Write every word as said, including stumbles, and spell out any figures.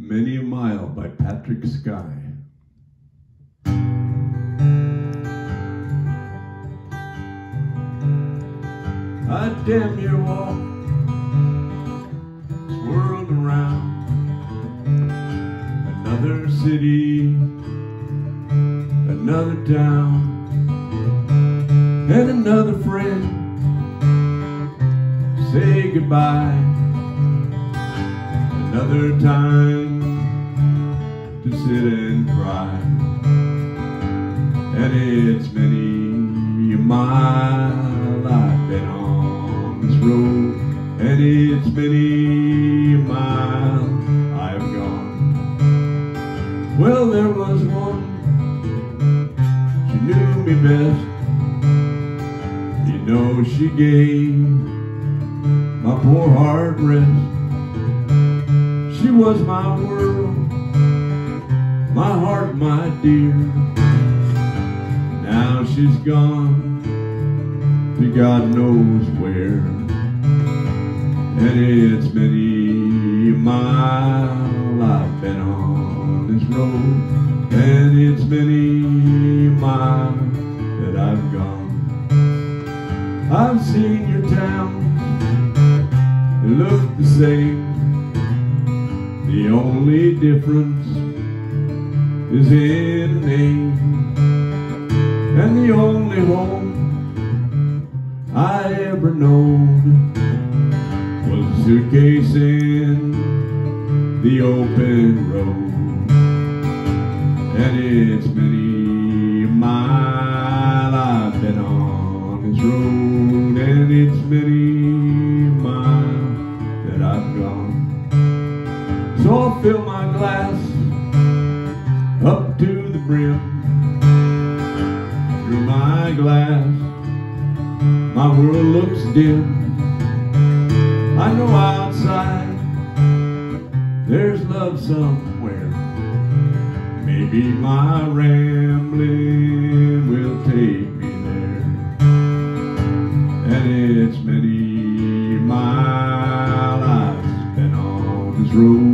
Many a Mile by Patrick Sky. I damn near walk this world around. Another city, another town, and another friend. Say goodbye. Another time to sit and cry. And it's many a mile I've been on this road, and it's many a mile I've gone. Well, there was one, she knew me best. You know, she gave my poor heart rest. She was my world, my heart, my dear. Now she's gone to God knows where. And it's many a mile I've been on this road, and it's many a mile that I've gone. I've seen your towns, they look the same. The only difference is in the name. And the only home I ever known was a suitcase in the open road. And it's many a mile I've been on this road, and it's many a mile that I've gone. So I'll fill my glass up to the brim. Through my glass, my world looks dim. I know outside there's love somewhere. Maybe my rambling will take me there. And it's many a mile I've been on this road,